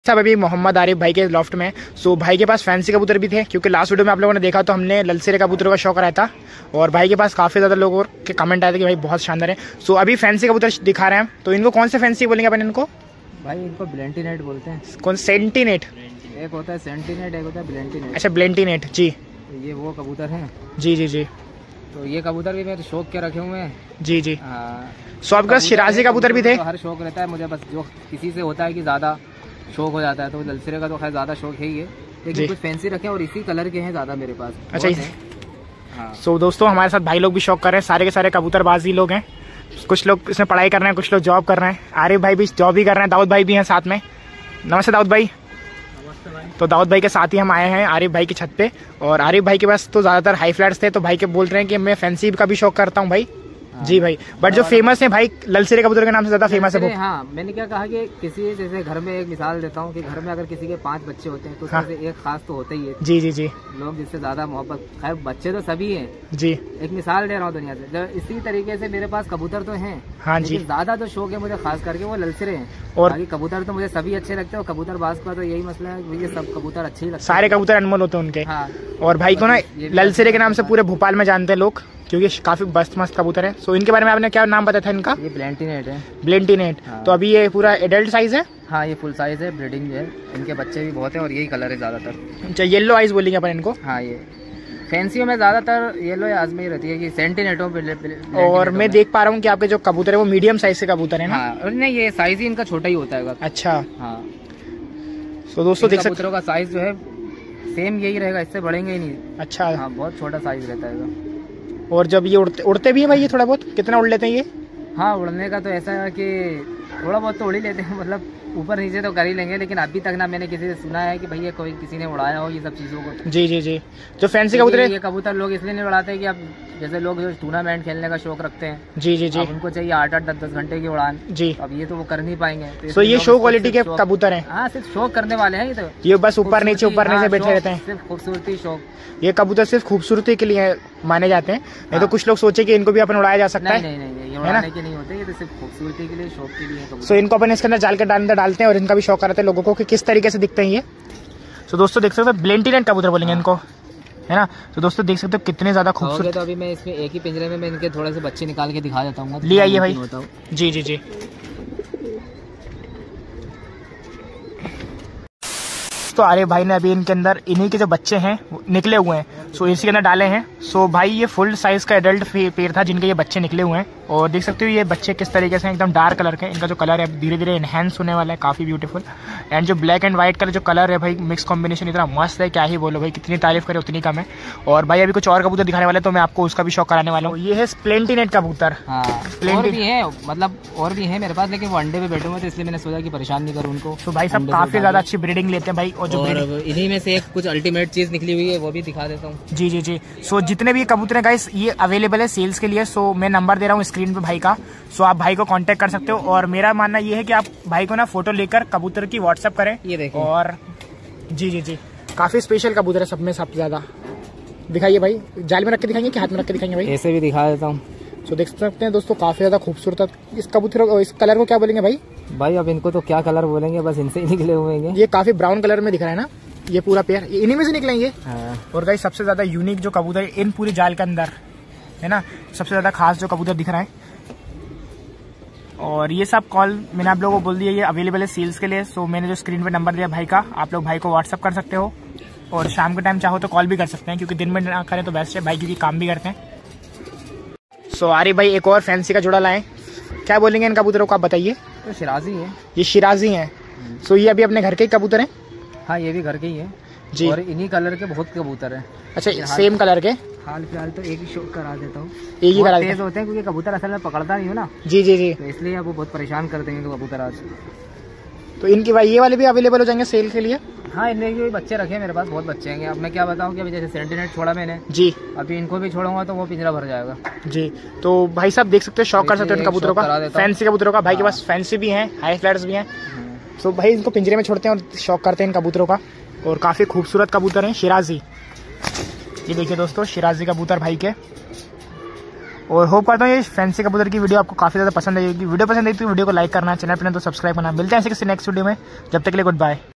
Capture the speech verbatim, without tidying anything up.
सब अभी मोहम्मद आरिफ भाई के लॉफ्ट में। सो भाई के पास फैंसी कबूतर भी थे, क्योंकि लास्ट वीडियो में आप लोगों ने देखा तो हमने ललसेरे कबूतरों का शौक रहा था और भाई के पास काफ़ी ज़्यादा लोगों के कमेंट आए थे कि भाई बहुत शानदार है। सो अभी फैंसी कबूतर दिखा रहे हैं, तो इनको कौन से फैंसी बोलेंगे अपन इनको? भाई इनको ब्लेंटीनेट बोलते हैं। कौन? सेंटीनेट। एक होता है सेंटीनेट, एक होता है ब्लेंटीनेट। अच्छा, ब्लेंटीनेट जी। ये वो कबूतर हैं। जी जी जी। तो ये कबूतर भी मेरे शौक के रखे हुए हैं। जी जी। हाँ, सो आपके पास शिराजी कबूतर भी थे? तो हर शौक रहता है मुझे, बस जो किसी से होता है कि ज़्यादा शौक हो जाता है, तो दलसिरे का तो खैर ज़्यादा शौक है ही है, लेकिन कुछ फैंसी रखे और इसी कलर के हैं ज़्यादा मेरे पास। अच्छा। हाँ। सो दोस्तों हमारे साथ भाई लोग भी शौक कर रहे हैं, सारे के सारे कबूतरबाजी लोग हैं। कुछ लोग इसमें पढ़ाई कर रहे हैं, कुछ लोग जॉब कर रहे हैं। आरिफ भाई भी जॉब ही कर रहे हैं, दाऊद भाई भी हैं साथ में। नमस्ते दाऊद भाई। नमस्ते भाई। तो दाऊद भाई के साथ ही हम आए हैं आरिफ भाई की छत पे, और आरिफ भाई के पास तो ज़्यादातर हाई फ्लैट्स थे, तो भाई के बोल रहे हैं कि मैं फैंसी का भी शौक करता हूँ भाई। जी भाई, बट जो फेमस है भाई ललसेरे कबूतर के नाम से ज्यादा फेमस है वो। हाँ, मैंने क्या कहा कि किसी जैसे घर में एक मिसाल देता हूँ कि घर में अगर किसी के पांच बच्चे होते हैं तो उसमें से एक खास तो होता ही है। जी जी जी। लोग जिससे ज्यादा मोहब्बत, खैर बच्चे तो सभी हैं जी, एक मिसाल दे रहा हूँ दुनिया से। इसी तरीके से मेरे पास कबूतर तो हैं, हाँ जी, ज्यादा जो शौक है मुझे खास करके वो ललसेरे हैं। और कबूतर तो मुझे सभी अच्छे लगते हैं, और कबूतर बाज का तो यही मसला है, मुझे सब कबूतर अच्छे ही लगते हैं। सारे कबूतर अनमोल होते हैं उनके। हाँ। और भाई को ना ललसेरे के नाम से पूरे भोपाल में जानते हैं लोग, क्योंकि काफी मस्त मस्त कबूतर है। सो इनके बारे में आपने क्या नाम बताया था इनका? ये ब्लेंटीनेट है। ब्लेंटीनेट। हाँ। तो अभी ये पूरा एडल्ट साइज है? हाँ, ये फुल साइज है, ब्रीडिंग है। इनके बच्चे भी बहुत हैं और यही कलर है ज्यादातर। अच्छा, येलो आइज बोलेंगे अपन इनको? हाँ, ये फैंसियों में ज्यादातर येलो या आजमी रहती है, कि सेंटीनेटों पे। और मैं देख पा रहा हूँ कि आपके जो कबूतर है वो मीडियम साइज के कबूतर है ना? हाँ, और नहीं, ये साइज ही इनका छोटा ही होता है। अच्छा। हाँ। तो दोस्तों देख सकते हैं कबूतरों का साइज जो है सेम यही रहेगा, इससे बढ़ेंगे ही नहीं। अच्छा। हाँ, बहुत छोटा साइज रहता है। और जब ये उड़ते उड़ते भी है भाई ये थोड़ा बहुत? कितना उड़ लेते हैं ये? हाँ, उड़ने का तो ऐसा है कि थोड़ा बहुत तो उड़ ही लेते हैं, मतलब ऊपर नीचे तो कर ही लेंगे, लेकिन अभी तक ना मैंने किसी से सुना है कि भैया कोई किसी ने उड़ाया हो ये सब चीज़ों को। जी जी जी। जो फैंसी कबूतर है, ये कबूतर लोग इसलिए नहीं उड़ाते कि अब जैसे लोग जो टूर्नामेंट खेलने का शौक रखते हैं, जी जी जी, उनको चाहिए आठ आठ दस दस घंटे की उड़ान जी, अब ये तो वो कर नहीं पाएंगे। तो ये शो क्वालिटी के कबूतर हैं? हाँ, सिर्फ शौक करने वाले हैं ये तो, ये बस ऊपर नीचे ऊपर नीचे बैठे रहते हैं, सिर्फ खूबसूरती शौक। ये कबूतर सिर्फ खूबसूरती के लिए माने जाते हैं, नहीं तो कुछ लोग सोचे कि इनको भी अपन उड़ाया जा सकता है। नहीं नहीं, ये उड़ाने के नहीं होते, ये तो सिर्फ खूबसूरती के लिए, शौक के लिए। सो इनको अपन इसके अंदर जाल के अंदर डालते हैं और इनका भी शौक कराते हैं लोगों को कि किस तरीके से दिखते हैं ये। तो दोस्तों देख सकते हो ब्लेंटीनेट कबूतर बोलेंगे इनको, है ना? तो दोस्तों देख सकते हो कितने ज्यादा खूबसूरत। तो अभी मैं इसमें एक ही पिंजरे में मैं इनके थोड़े से बच्चे निकाल के दिखा देता हूँ। ले आइए भाई। जी जी जी। तो आरिफ भाई ने अभी इनके अंदर इन्हीं के जो बच्चे हैं निकले हुए हैं, सो इसी के अंदर डाले हैं। सो भाई ये फुल साइज का एडल्ट पेयर था जिनके ये बच्चे निकले हुए हैं, और देख सकते हो ये बच्चे किस तरीके से एकदम डार्क कलर के, इनका जो कलर है धीरे धीरे एनहेंस होने वाला है, काफी ब्यूटीफुल। एंड जो ब्लैक एंड व्हाइट कलर जो कलर है भाई, मिक्स कॉम्बिनेशन इतना मस्त है, क्या ही बोलो भाई, कितनी तारीफ करे उतनी कम है। और भाई अभी कुछ और कबूतर दिखाने वाले, तो मैं आपको उसका भी शौक कराने वाला हूँ। ये है स्प्लेंटीनेट कबूतर। हाँ, और भी है, मतलब और भी है मेरे पास, लेकिन वो अंडे पे बैठे हुए थे इसलिए मैंने सोचा कि परेशान नहीं करूँ उनको। तो भाई सब काफी ज्यादा अच्छी ब्रीडिंग लेते हैं भाई, और जो इन्हीं में से एक कुछ अल्टीमेट चीज निकली हुई है वो भी दिखा देता हूँ। जी जी जी। सो जितने भी कबूतर हैं गाइस ये अवेलेबल है सेल्स के लिए। सो मैं नंबर दे रहा हूँ स्क्रीन पे भाई का, सो आप भाई को कांटेक्ट कर सकते हो। और मेरा मानना ये है कि आप भाई को ना फोटो लेकर कबूतर की व्हाट्सएप करें। ये देखिए। और जी जी जी, काफी स्पेशल कबूतर है, सब में सबसे ज्यादा। दिखाइए भाई, जाल में रख के दिखाएंगे कि हाथ में रख के दिखाएंगे भाई? ऐसे भी दिखा देता हूँ। सो देख सकते हैं दोस्तों काफी ज्यादा खूबसूरत। इस कबूतर इस कलर को क्या बोलेंगे भाई? भाई अब इनको तो क्या कलर बोलेंगे, बस इनसे ही निकले हुए हैं। ये काफी ब्राउन कलर में दिख रहा है ना ये पूरा पेयर, इन्हीं में से निकलेंगे। हाँ। और गाइस सबसे ज्यादा यूनिक जो कबूतर इन पूरी जाल के अंदर है ना, सबसे ज्यादा खास जो कबूतर दिख रहा है। और ये सब कॉल मैंने आप लोगों को बोल दिया, ये अवेलेबल है सेल्स के लिए। सो मैंने जो स्क्रीन पे नंबर दिया भाई का, आप लोग भाई को व्हाट्सअप कर सकते हो, और शाम के टाइम चाहो तो कॉल भी कर सकते हैं, क्योंकि दिन में ना करें तो बेस्ट है भाई, क्योंकि काम भी करते हैं। सो आरिफ भाई एक और फैंसी का जोड़ा लाए, क्या बोलेंगे इन कबूतरों को आप बताइए? तो शिराजी है। ये शिराजी है। सो ये अभी अपने घर के ही कबूतर हैं? हाँ, ये भी घर के ही है जी, और इन्हीं कलर के बहुत कबूतर हैं। अच्छा, सेम कलर के? हाल फिलहाल तो एक ही शौक करा देता हूँ, एक ही करा तेज होते हैं, क्योंकि कबूतर असल में पकड़ता नहीं हो ना। जी जी जी, तो इसलिए आपको बहुत परेशान कर देंगे तो कबूतर आज। तो इनकी भाई ये वाले भी अवेलेबल हो जाएंगे सेल के लिए? हाँ, इनमें भी बच्चे रखे हैं मेरे पास, बहुत बच्चे हैं। अब मैं क्या बताऊँ कि अभी जैसे सेंटीनेट छोड़ा मैंने जी, अभी इनको भी छोड़ूंगा तो वो पिंजरा भर जाएगा जी। तो भाई साहब देख सकते हो, शौक कर सकते हो इन कबूतरों का, फैंसी कबूतरों का। भाई के पास फैंसी भी है, हाई फ्लैट्स भी हैं। सो भाई इनको पिंजरे में छोड़ते हैं और शौक करते हैं इन कबूतरों का, और काफी खूबसूरत कबूतर हैं शिराजी। ये देखिए दोस्तों शिराजी कबूतर भाई के। और होप करता हूँ ये फैंसी कबूतर की वीडियो आपको काफी ज्यादा पसंद आएगी। वीडियो पसंद आई तो वीडियो को लाइक करना, चैनल पर तो सब्सक्राइब करना। मिलते हैं ऐसे किसी नेक्स्ट वीडियो में, जब तक के लिए गुड बाय।